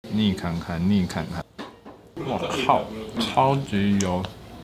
逆看看，逆看看，哇靠，超级油！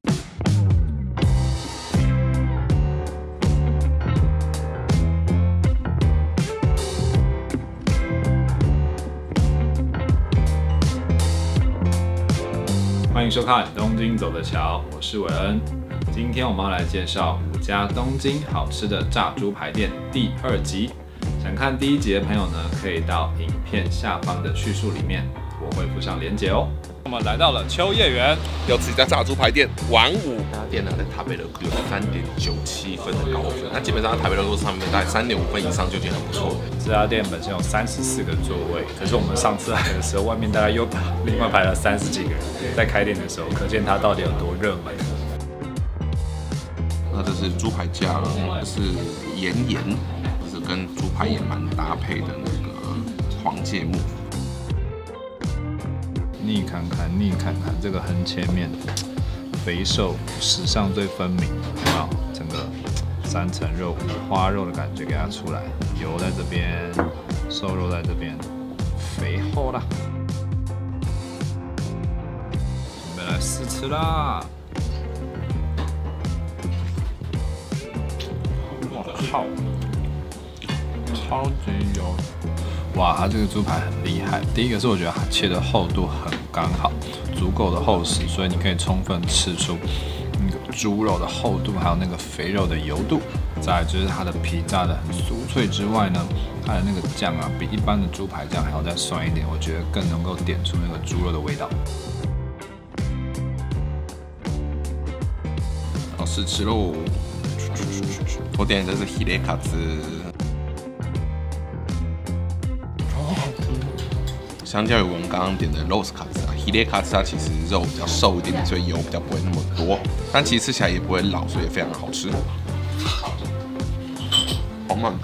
欢迎收看《东京走的桥》，我是韦恩。今天我们要来介绍5家东京好吃的炸猪排店第2集。想看第1集的朋友呢，可以到影片下方的叙述里面，我会附上连结哦。我们来到了秋叶原， 要吃一家炸猪排店，玩5家店呢，在台北的有3.97分的高分，那基本上在台北的路上面大概3.5分以上就已经很不错。 这家店本身有34个座位，可是我们上次来的时候，外面大概又另外排了30几个人，在开店的时候，可见它到底有多热门。 那这是猪排架，这是岩盐，这是跟猪排也蛮搭配的那个黄芥末。 逆看看，逆看看，这个横切面，肥瘦史上最分明，有没有？整个3层肉、五花肉的感觉给它出来，油在这边，瘦肉在这边，肥厚啦。准备来试吃啦！哇靠，超级油！哇，它这个猪排很厉害。第一个是我觉得它切的厚度很刚好，足够的厚实，所以你可以充分吃出那个猪肉的厚度，还有那个肥肉的油度。再来就是它的皮炸的很酥脆之外呢，它的那个酱啊，比一般的猪排酱还要再酸一点，我觉得更能够点出那个猪肉的味道。 好，试吃喽！我点的这是ヒレカツ。相较于我们刚刚点的肉卡兹啊，ヒレカツ它其实肉比较瘦一点，所以油比较不会那么多，但其实吃起来也不会老，所以非常好吃。好慢。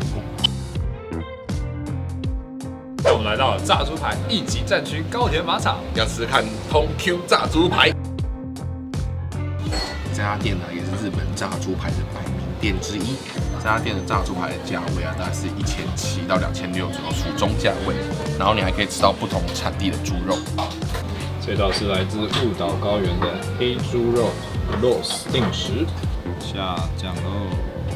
我们来到了炸猪排1级战区高田马场， 要吃看通 Q 炸猪排。这家店呢也是日本炸猪排的百名店之一。这家店的炸猪排的价位啊，大概是1700到2600左右，属中价位。然后你还可以吃到不同产地的猪肉。 这道是来自雾岛高原的黑猪肉 roast 定时，下酱喽。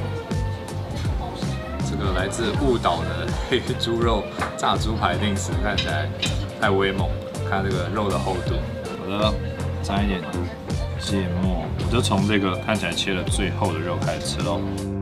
这个来自雾岛的黑猪肉炸猪排定时看起来太威猛了，看这个肉的厚度。好的，沾一点芥末，我就从这个看起来切了最厚的肉开始吃喽。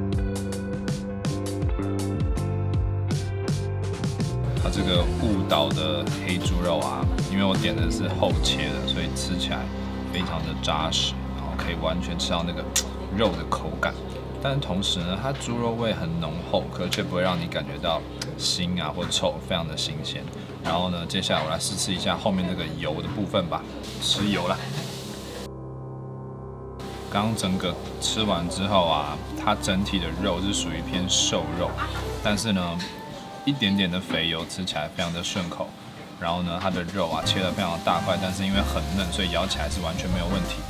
它这个雾岛的黑猪肉啊，因为我点的是厚切的，所以吃起来非常的扎实，然后可以完全吃到那个肉的口感。但同时呢，它猪肉味很浓厚，可却不会让你感觉到腥啊或臭，非常的新鲜。然后呢，接下来我来试吃一下后面这个油的部分吧，吃油啦。刚整个吃完之后啊，它整体的肉是属于偏瘦肉，但是呢，一点点的肥油，吃起来非常的顺口。然后呢，它的肉啊切得非常的大块，但是因为很嫩，所以咬起来是完全没有问题。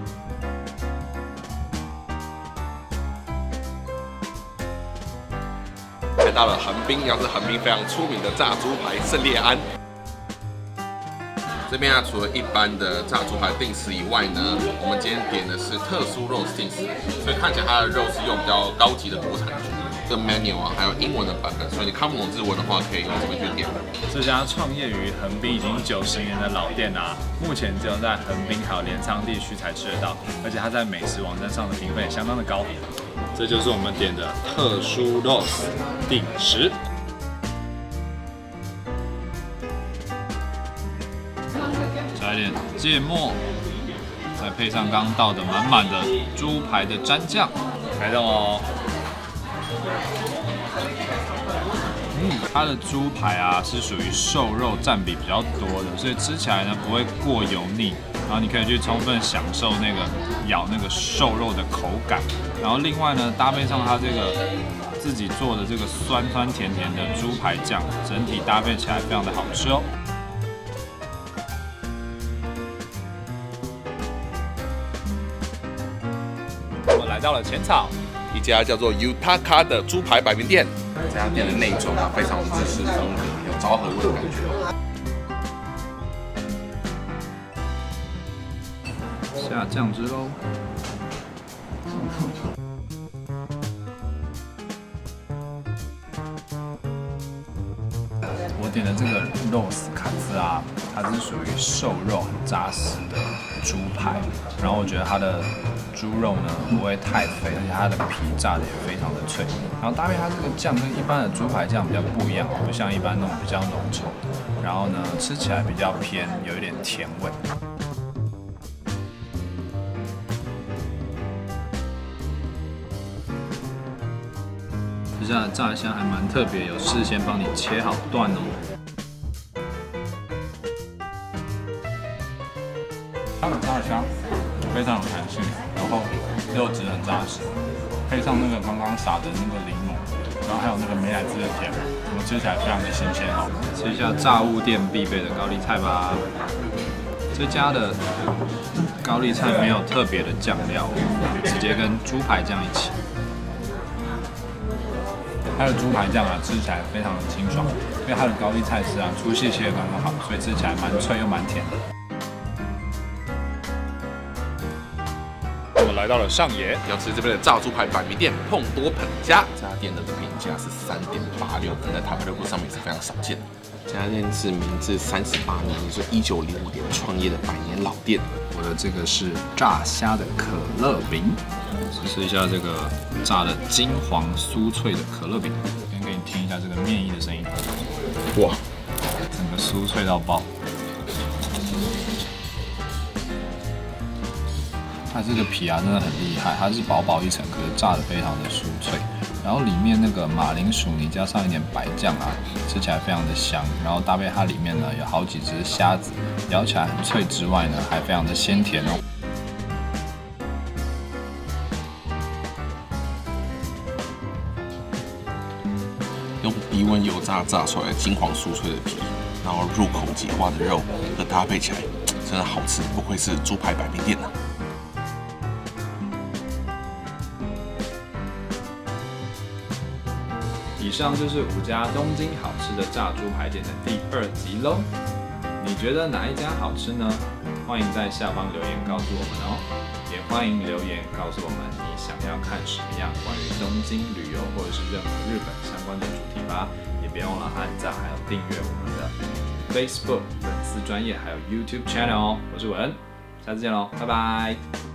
来到了横滨，要是横滨非常出名的炸猪排胜烈庵。这边啊，除了一般的炸猪排定时以外呢，我们今天点的是特殊肉定时，所以看起来它的肉是用比较高级的国产猪。这 menu 啊，还有英文的版本，所以你看不懂日文的话，可以用这边去点。 这家创业于横滨已经90年的老店啊，目前只有在横滨还有镰仓地区才吃得到，而且它在美食网站上的评分也相当的高。这就是我们点的特殊肉定时。加一点芥末，再配上刚倒的满满的猪排的蘸酱，开动哦。它的猪排啊是属于瘦肉占比比较多的，所以吃起来呢不会过油腻，然后你可以去充分享受那个咬那个瘦肉的口感，然后另外呢搭配上它这个自己做的这个酸酸甜甜的猪排酱，整体搭配起来非常的好吃哦。我们来到了浅草， 一家叫做 Utaka 的猪排百名店。这家店的内装啊，非常日式风格，有昭和味的感觉。 下酱汁喽。我点的这个肉丝卡兹啊，它是属于瘦肉很扎实的猪排，然后我觉得它的猪肉呢不会太肥，而且它的皮炸的也非常的脆，然后搭配它这个酱跟一般的猪排酱比较不一样，不像一般那种比较浓稠，然后呢吃起来比较偏有一点甜味。这下的炸香还蛮特别，有事先帮你切好段哦。它的炸香非常有弹性，然后肉质很扎实，配上那个刚刚撒的那个柠檬，然后还有那个美乃滋的甜，我们吃起来非常的新鲜哦。吃一下炸物店必备的高丽菜吧。这家的高丽菜没有特别的酱料，直接跟猪排酱一起。它的猪排酱啊，吃起来非常的清爽，因为它的高丽菜丝啊粗细切得刚刚好，所以吃起来蛮脆又蛮甜的。我们来到了上野， 要吃这边的炸猪排板米店碰多捧家，这家店的评价是3.86分，在台湾热度上面是非常少见的。这家店是明治38年，也就是1905年创业的100年老店。 我的这个是炸虾的可乐饼，试一下这个炸的金黄酥脆的可乐饼，先给你听一下这个面衣的声音，哇，整个酥脆到爆。它这个皮啊真的很厉害，它是薄薄一层，可是炸得非常的酥脆。然后里面那个马铃薯泥加上一点白酱啊，吃起来非常的香。然后搭配它里面呢有好几只虾子，咬起来很脆之外呢，还非常的鲜甜哦。 用低温油炸炸出来的金黄酥脆的皮，然后入口即化的肉，和搭配起来真的好吃，不愧是猪排板面店啊。 以上就是5家东京好吃的炸猪排店的第2集喽。你觉得哪一家好吃呢？欢迎在下方留言告诉我们哦。也欢迎留言告诉我们你想要看什么样关于东京旅游或者是任何日本相关的主题吧。也别忘了按赞还有订阅我们的 Facebook 粉丝专页还有 YouTube channel 哦。我是文恩，下次见喽，拜拜。